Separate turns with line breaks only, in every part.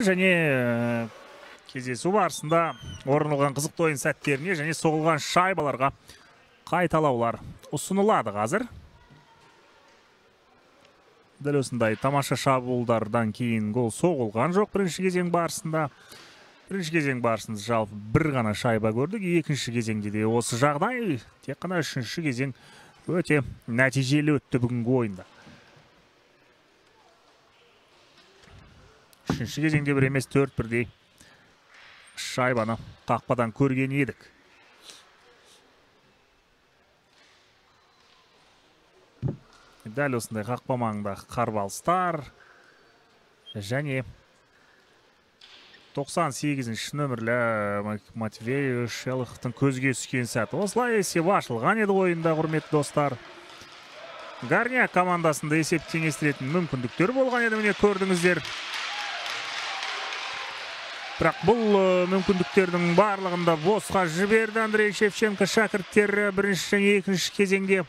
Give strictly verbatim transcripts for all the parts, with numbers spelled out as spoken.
Және кездесу барысында орын алған қызықты ойын сәттеріне және соғылған шайбаларға қайталаулар ұсынылады қазір. Дәл осындай тамаша шабуылдардан кейін гол соғылған жоқ бірінші кезең барысында. Бірінші кезең барысында жалпы бір ғана шайба көрдік. Екінші кезеңде де осы жағдай, тек қана үшінші кезең өте нәтижелі өтті бүгінгі ойында. Үшінші кезеңде бір емес төрт бірдей шайбаны қақпадан көрген едік. Дәл осындай қақпа маңындағы қарбалыстар және тоқсан сегізінші нөмірлі Матвей Шелыховтың көзге түскен сәті. Осылай есеп ашылған еді ойында, құрметті достар. Горняк командасында есеп теңестіретін мүмкіндіктер болған еді, міне көрдіңіздер. Бірақ бұл мүмкіндіктердің барлығында босқа жіберді Андрей Шевченко шәкірттері бірінші және екінші кезеңде.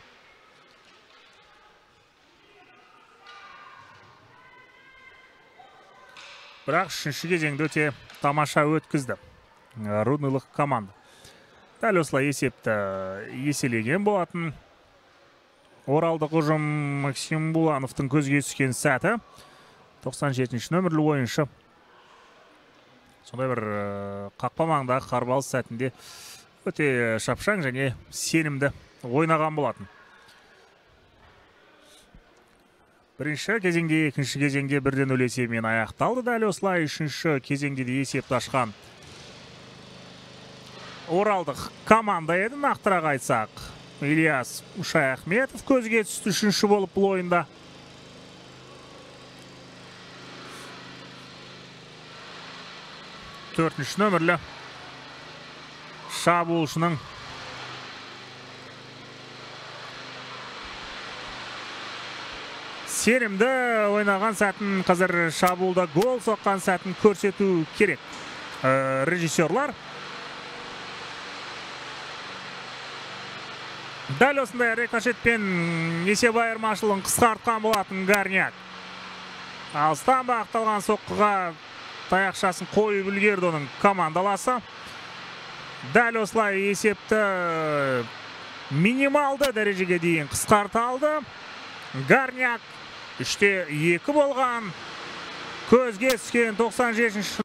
Бірақ үшінші кезеңді өте тамаша өткізді рудныйлық команда. Дәл осылай есепті еселеген болатын. Оралдық ұжым Максим Булановтың көзге түскен сәті. тоқсан жетінші нөмірлі ойыншы. Сондай бір қақпа маңындағы қарбалыс сәтінде өте шапшаң және сенімді ойнаған болатын. Бірінші кезеңде, екінші кезеңде бірден нөл есебімен аяқталды. Дәл осылай үшінші кезеңде де есепті ашқан оралдық команда еді. Нақтырақ айтсақ, Ильяс Шаяхметов көзге түсті үшінші болып бұл ойында. Төртінші нөмірлі шабуылшының сенімді ойнаған сәтін, қазір шабуылда гол соққан сәтін көрсету керек режиссерлар. Дәл осындай рикошетпен есеп айырмашылығын қысқартқан болатын Горняк. Алыстан бағытталған соққыға таяқшасын қойып үлгерді оның командаласы. Дәл осылай есепті минималды дәрежеге дейін қысқарта алды. Горняк үште екі болған. Көзге түскен тоқсан жетінші